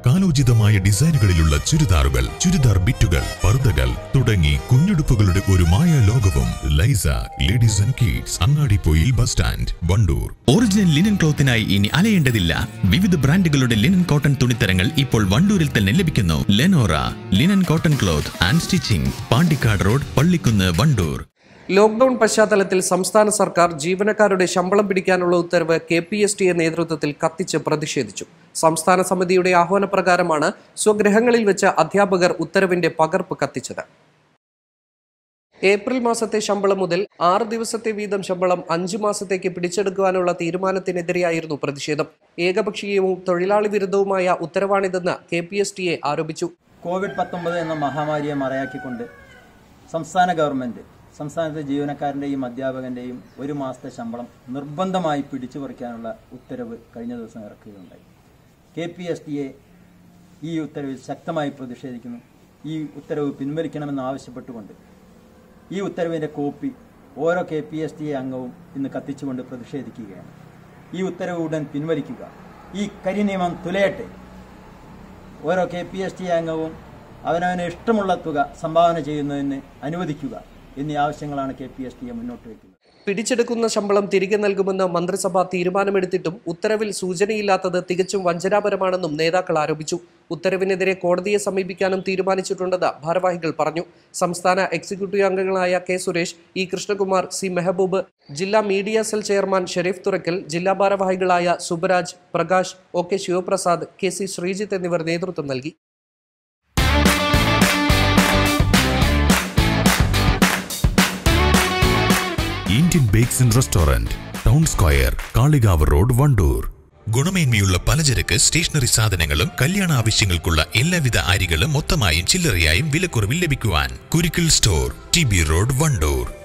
കാലോചിതമായ ഡിസൈനുകളിലുള്ള ചുരിദാറുകൾ, ചുരിദാർ ബിറ്റുകൾ, പർദ്ദകൾ തുടങ്ങി കുഞ്ഞുടുപ്പുകളുടെ ഒരു മായ ലോകവും. ലൈസ ladies and kids, Angadipoyil bus stand, Wandoor. Original linen ക്ലോത്തിനായി ഇനി അലയേണ്ടതില്ല. വിവിധ ബ്രാൻഡുകളുടെ ലിനൻ കോട്ടൺ തുണിത്തരങ്ങൾ ഇപ്പോൾ വണ്ടൂരിൽ തന്നെ ലഭിക്കുന്നു. Lenora linen cotton cloth and stitching, Pandikkad road, Pallikkunnu, Wandoor. Lockdown പശ്ചാത്തലത്തിൽ സംസ്ഥാന സർക്കാർ ജീവനക്കാരുടെ ശമ്പളം പിടിക്കാനുള്ള ഉത്തരവ് KPSTA നേതൃത്വത്തിൽ കത്തിച്ച് പ്രതിഷേധിച്ചു. സംസ്ഥാന സമിതിയുടെ ആഹ്വാനപ്രകാരമാണ് സ്വഗൃഹങ്ങളിൽ വെച്ച് അധ്യാപകർ ഉത്തരവിന്റെ പകർപ്പ് കത്തിച്ചത്. ഏപ്രിൽ മാസത്തെ ശമ്പളം മുതൽ 6 ദിവസത്തെ വീതം ശമ്പളം 5 മാസത്തേക്ക് പിടിച്ചെടുക്കുവാനുള്ള തീരുമാനത്തിനെതിരെയായിരുന്നു പ്രതിഷേധം. ഏകപക്ഷീയവും തൊഴിലാളി വിരുദ്ധവുമായ ഉത്തരവാണിതെന്ന് KPSTA ആരോപിച്ചു. COVID-19 എന്ന മഹാമാരിയെ മറയാക്കിക്കൊണ്ട് സംസ്ഥാന ഗവൺമെന്റ് സംസ്ഥാനത്തെ ജീവനക്കാരൻ്റെയും അധ്യാപകന്റെയും 1 മാസത്തെ ശമ്പളം നിർബന്ധമായി പിടിച്ചു പറിക്കാനുള്ള ഉത്തരവ് കഴിഞ്ഞ ദിവസം ഇറക്കുകയുണ്ടായി. KPSTA ഈ ഉത്തരവിൽ ശക്തമായി പ്രതിഷേധിക്കുന്നു. ഈ ഉത്തരവ് പിൻവലിക്കണമെന്ന് ആവശ്യപ്പെട്ടുകൊണ്ട് ഈ ഉത്തരവിന്റെ കോപ്പി ഓരോ KPSTA അംഗവും ഇന്ന് കത്തിച്ചുകൊണ്ട് പ്രതിഷേധിക്കുകയാണ്. ഈ ഉത്തരവ് ഉടൻ പിൻവലിക്കുക. ഈ കരിനിയമം തുലയട്ടെ. ഓരോ KPSTA അംഗവും അവനവന് ഇഷ്ടമുള്ള തുക സംഭാവന ചെയ്യുന്നതിന് അനുവദിക്കുക എന്നീ ആവശ്യങ്ങളാണ് KPSTA മുന്നോട്ട് വയ്ക്കുന്നത്. പിടിച്ചെടുക്കുന്ന ശമ്പളം തിരികെ നൽകുമെന്ന് മന്ത്രിസഭ തീരുമാനമെടുത്തിട്ടും ഉത്തരവിൽ സൂചനയില്ലാത്തത് തികച്ചും വഞ്ചനാപരമാണെന്നും നേതാക്കൾ ആരോപിച്ചു. ഉത്തരവിനെതിരെ കോടതിയെ സമീപിക്കാനും തീരുമാനിച്ചിട്ടുണ്ടെന്ന് ഭാരവാഹികൾ പറഞ്ഞു. സംസ്ഥാന എക്സിക്യൂട്ടീവ് അംഗങ്ങളായ K. Suresh, E. Krishnakumar, C. Mehaboob, ജില്ലാ media cell chairman Shareef Thurakkal, ജില്ലാ ഭാരവാഹികളായ സുബരാജ്, പ്രകാശ്, OK. ശിവപ്രസാദ്, KC ശ്രീജിത്ത് എന്നിവർ നേതൃത്വം നൽകി. Indian bakes and restaurant, town square, Kalikavu road, Wandoor. ഗുണമേന്മയുള്ള പലചരക്ക്, സ്റ്റേഷനറി സാധനങ്ങളും കല്യാണ ആവശ്യങ്ങൾക്കുള്ള എല്ലാവിധ അരികളും മൊത്തമായും ചില്ലറയായും വിലക്കുറവിൽ ലഭിക്കുവാൻ Kurikkal store, TB road, Wandoor.